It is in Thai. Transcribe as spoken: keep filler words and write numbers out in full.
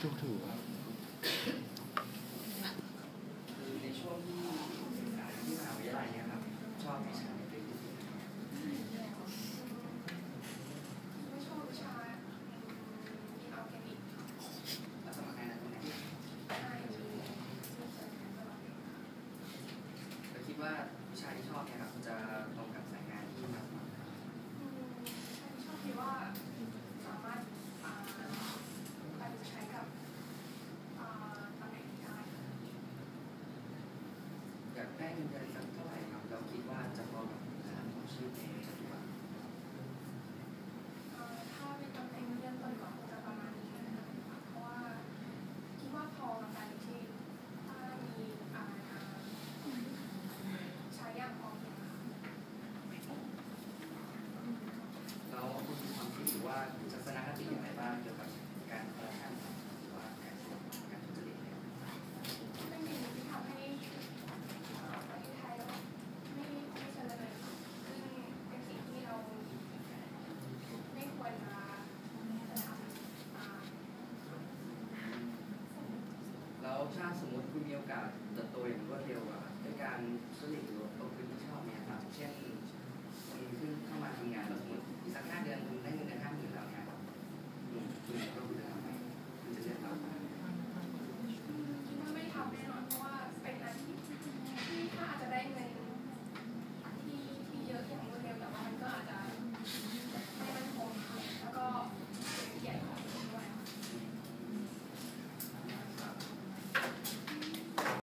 ถูกถูกคือในช่วงที่ศึกษาที่มหาวิทยาลัยเนี่ยครับชอบวิชาไหนเป็นพิเศษไม่ชอบวิชาอินออร์แกนิกแล้วสมัครงานตรงไหนใช่มีเราคิดว่าวิชาที่ชอบเนี่ยครับจะตรงกับสายงานที่มาสมัครชอบคิดว่าสามารถไปใช้กับตำแหน่งได้อยากได้เงินเดือนสักเท่าไหร่ครับเราคิดว่าจะพอกับงานของชีพในปัจจุบันถ้าเป็นตำแหน่งเลื่อนต้นก็คงจะประมาณนี้นะคะเพราะว่าคิดว่าพอกับการที่ถ้ามีใช้อย่างพอเพียงค่ะแล้วคุณมีความคิดหรือว่าทัศนคติอย่างไรบ้างเกี่ยวกับการคอร์รัปชันหรือว่าการการทุจริตเนี่ยเป็นสิ่งที่ทำให้ประเทศไทยไม่ไม่เจริญซึ่งเป็นสิ่งที่เราไม่ควรมาทำแล้วถ้าสมมติคุณมีโอกาสเติบโตอย่าง